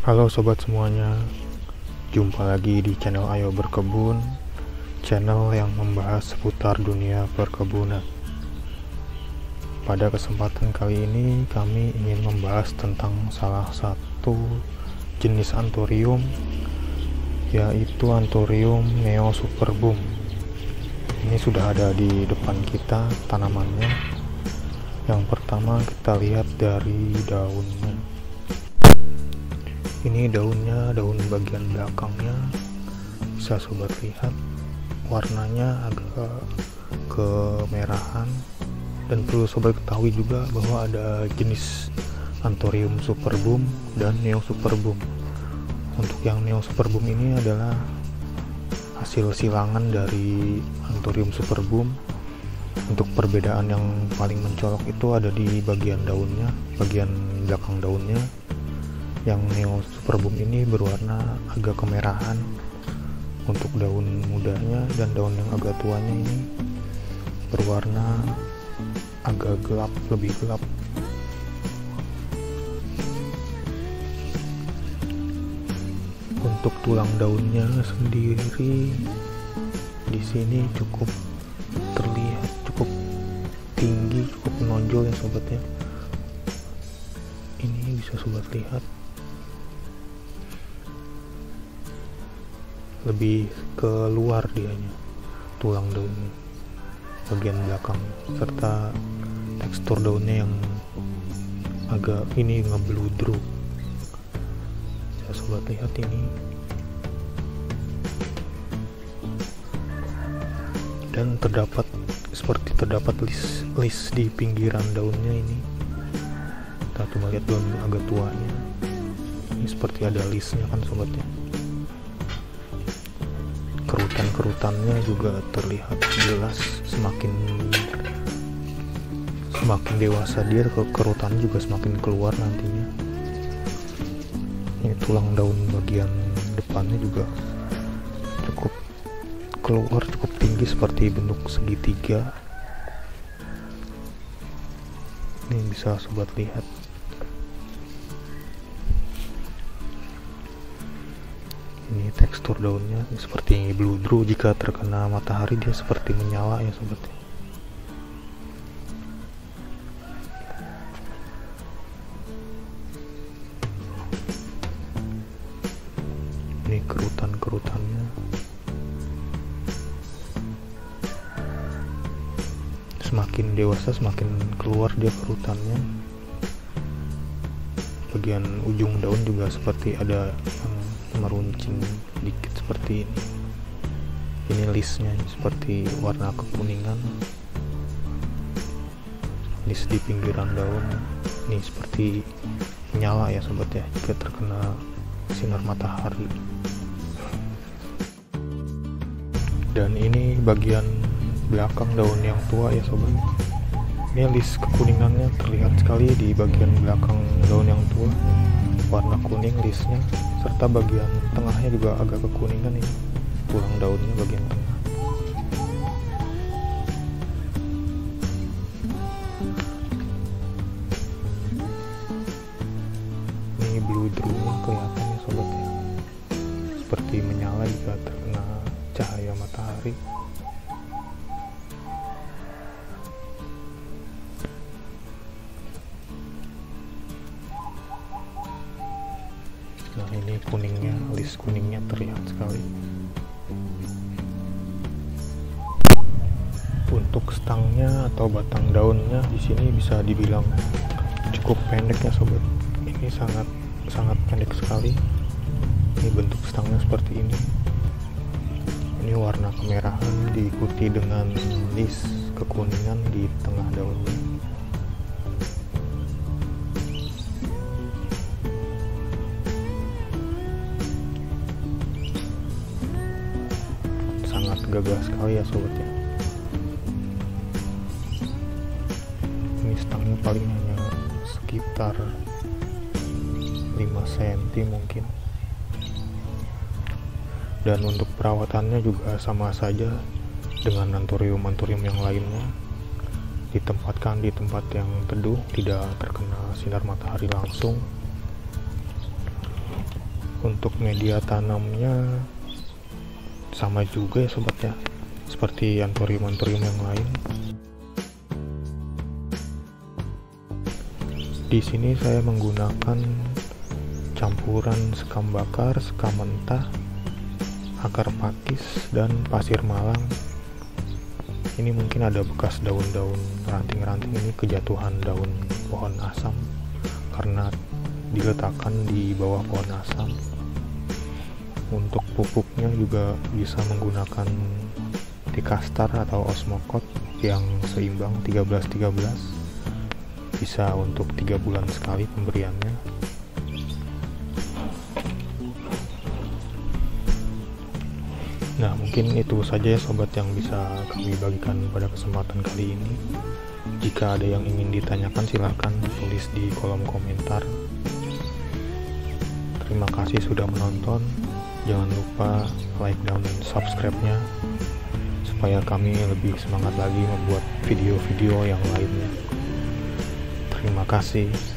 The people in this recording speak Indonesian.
Halo sobat semuanya, jumpa lagi di channel Ayo Berkebun, channel yang membahas seputar dunia perkebunan. Pada kesempatan kali ini kami ingin membahas tentang salah satu jenis anthurium, yaitu anthurium neosuperbum. Ini sudah ada di depan kita tanamannya. Yang pertama kita lihat dari daunnya. Ini daunnya, daun bagian belakangnya bisa sobat lihat, warnanya agak kemerahan. Dan perlu sobat ketahui juga bahwa ada jenis anthurium superbum dan neosuperbum. Untuk yang neosuperbum ini adalah hasil silangan dari anthurium superbum. Untuk perbedaan yang paling mencolok itu ada di bagian daunnya, bagian belakang daunnya. Yang neosuperbum ini berwarna agak kemerahan untuk daun mudanya, dan daun yang agak tuanya ini berwarna agak gelap, lebih gelap. Untuk tulang daunnya sendiri di sini cukup terlihat cukup tinggi, cukup menonjol ya sobat ya. Ini bisa sobat lihat. Lebih keluar dianya, tulang daunnya bagian belakang, serta tekstur daunnya yang agak ini ngebludruk. Bisa sobat lihat ini. Dan terdapat list di pinggiran daunnya ini. Kita coba lihat daun agak tuanya. Ini seperti ada listnya kan sobatnya. Kerutan-kerutannya juga terlihat jelas. Semakin dewasa dia, kerutan juga semakin keluar nantinya. Ini tulang daun bagian depannya juga cukup keluar, cukup tinggi seperti bentuk segitiga. Ini bisa sobat lihat. Ini tekstur daunnya seperti bludru, jika terkena matahari dia seperti menyala ya sobat. Ini kerutan-kerutannya semakin dewasa semakin keluar dia kerutannya. Bagian ujung daun juga seperti ada meruncing dikit seperti ini. Ini listnya seperti warna kekuningan. List di pinggiran daun ini seperti menyala ya sobat ya, jika terkena sinar matahari. Dan ini bagian belakang daun yang tua ya sobat. Ini list kekuningannya terlihat sekali di bagian belakang daun yang tua, warna kuning listnya, serta bagian tengahnya juga agak kekuningan. Ini tulang daunnya bagian tengah. Ini bludrunya kelihatan ya sobat ya, seperti menyala jika terkena cahaya matahari. Nah ini kuningnya, list kuningnya terlihat sekali. Untuk stangnya atau batang daunnya di sini bisa dibilang cukup pendek ya sobat. Ini sangat pendek sekali. Ini bentuk stangnya seperti ini. Ini warna kemerahan diikuti dengan list kekuningan di tengah daunnya. Sangat gagah sekali ya sobat ya. Ini stangnya paling hanya sekitar 5 cm mungkin. Dan untuk perawatannya juga sama saja dengan anthurium yang lainnya. Ditempatkan di tempat yang teduh, tidak terkena sinar matahari langsung. Untuk media tanamnya sama juga ya sobat ya, seperti anthurium yang lain. Di sini saya menggunakan campuran sekam bakar, sekam mentah, akar pakis, dan pasir malang. Ini mungkin ada bekas daun-daun ranting-ranting ini kejatuhan daun pohon asam karena diletakkan di bawah pohon asam. Untuk pupuknya juga bisa menggunakan Tikastar atau Osmocote yang seimbang 13-13, bisa untuk 3 bulan sekali pemberiannya. Nah, mungkin itu saja ya sobat yang bisa kami bagikan pada kesempatan kali ini. Jika ada yang ingin ditanyakan silahkan tulis di kolom komentar. Terima kasih sudah menonton. Jangan lupa like dan subscribe-nya supaya kami lebih semangat lagi membuat video-video yang lainnya. Terima kasih.